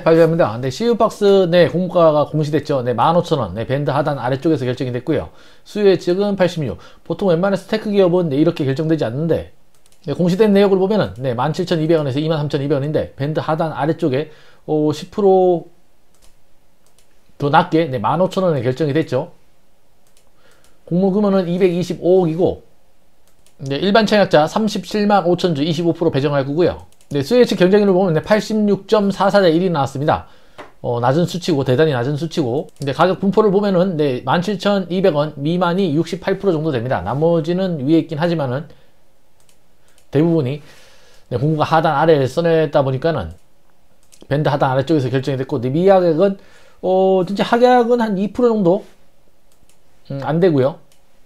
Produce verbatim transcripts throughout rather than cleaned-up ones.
발표합니다. 네, 씨유박스 네, 공모가가 공시됐죠. 네, 만 오천 원. 네, 밴드 하단 아래쪽에서 결정이 됐고요. 수요 예측은 팔십육. 보통 웬만한 스테이크 기업은 네, 이렇게 결정되지 않는데 네, 공시된 내역을 보면은 네, 만 칠천이백 원에서 이만 삼천이백 원인데 밴드 하단 아래쪽에 어, 십 퍼센트 더 낮게 네, 만 오천 원에 결정이 됐죠. 공모 규모는 이백이십오억이고 네, 일반 청약자 삼십칠만 오천 주 이십오 퍼센트 배정할 거고요. 네, 수요 예측 경쟁률을 보면 네, 팔십육 점 사사 대 일이 나왔습니다. 어, 낮은 수치고 대단히 낮은 수치고 근데 가격 분포를 보면은 네, 만 칠천이백 원 미만이 육십팔 퍼센트 정도 됩니다. 나머지는 위에 있긴 하지만은 대부분이 네, 공모가 하단 아래에 써냈다 보니까는 밴드 하단 아래쪽에서 결정이 됐고 네, 미하객은 어, 진짜 하객은 한 이 퍼센트 정도 음, 안 되고요.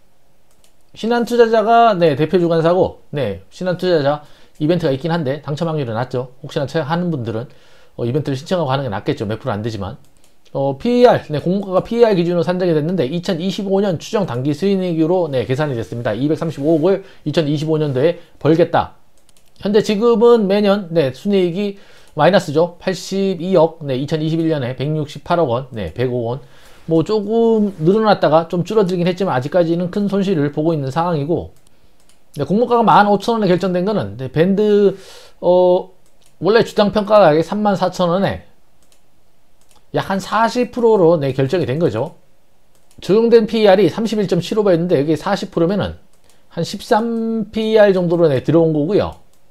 신한투자자가 네, 대표 주관사고 네, 신한투자자 이벤트가 있긴 한데 당첨 확률은 낮죠. 혹시나 하는 분들은 어, 이벤트를 신청하고 하는 게 낫겠죠. 몇 프로 안 되지만 어, 피이알 네, 공모가가 피이알 기준으로 산정이 됐는데 이천이십오 년 추정 당기 수익률로 네, 계산이 됐습니다. 이백삼십오억을 이천이십오 년도에 벌겠다. 현재 지금은 매년 네, 순이익이 마이너스죠. 팔십이억 네, 이천이십일 년에 백육십팔억 원 네, 백억 원 뭐 조금 늘어났다가 좀 줄어들긴 했지만 아직까지는 큰 손실을 보고 있는 상황이고 네, 공모가가 만 오천 원에 결정된 거는 네, 밴드 어, 원래 주당 평가 가격이 삼만 사천 원에 약 한 사십 퍼센트로 네, 결정이 된 거죠. 적용된 피이알이 삼십일 점 칠오 배였는데 여기 사십 퍼센트면은 한 십삼 피이알 정도로 네, 들어온 거고요.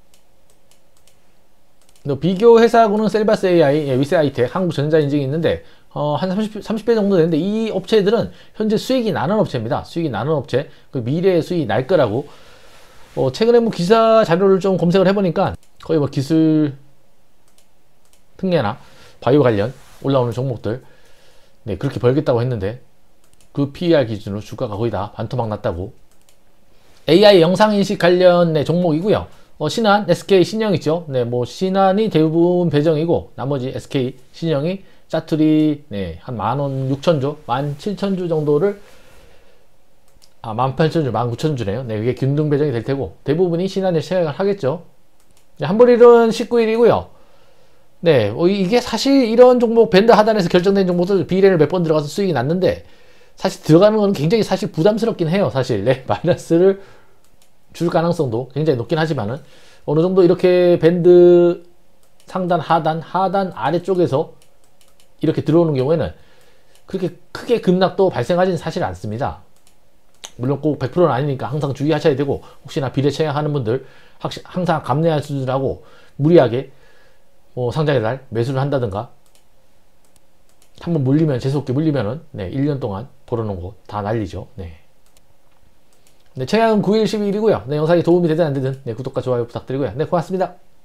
비교 회사하고는 셀바스 에이아이, 예, 위스아이텍, 한국전자인증이 있는데 어, 한 삼십, 삼십 배 정도 되는데 이 업체들은 현재 수익이 나는 업체입니다. 수익이 나는 업체, 그 미래의 수익이 날 거라고 어, 최근에 뭐 기사 자료를 좀 검색을 해보니까 거의 뭐 기술 특례나 바이오 관련 올라오는 종목들 네, 그렇게 벌겠다고 했는데 그 피이알 기준으로 주가가 거의 다 반토막 났다고. 에이아이 영상인식 관련 네, 종목이고요. 어, 신한, 에스케이, 신영 있죠. 네, 뭐 신한이 대부분 배정이고 나머지 에스케이, 신영이 짜투리 네, 한 만원 육천 주, 만 칠천 주 정도를 아, 만 팔천 주, 만 구천 주네요. 네, 그게 균등 배정이 될 테고 대부분이 신한에 시행을 하겠죠. 네, 한불일은 십구 일이고요. 네, 어, 이게 사실 이런 종목 밴드 하단에서 결정된 종목들 비례를 몇 번 들어가서 수익이 났는데 사실 들어가는 건 굉장히 사실 부담스럽긴 해요. 사실 네, 마이너스를 줄 가능성도 굉장히 높긴 하지만은 어느 정도 이렇게 밴드 상단, 하단, 하단 아래쪽에서 이렇게 들어오는 경우에는 그렇게 크게 급락도 발생하지는 사실 않습니다. 물론 꼭 백 퍼센트는 아니니까 항상 주의하셔야 되고 혹시나 비례 청약하는 분들 항상 감내하시라고 무리하게 어, 상장의 날 매수를 한다든가 한번 물리면 재수없게 물리면은 네, 일 년 동안 벌어놓은 거 다 날리죠. 네. 네, 청약은 구 일, 십이 일이고요. 네, 영상이 도움이 되든 안 되든 네, 구독과 좋아요 부탁드리고요. 네, 고맙습니다.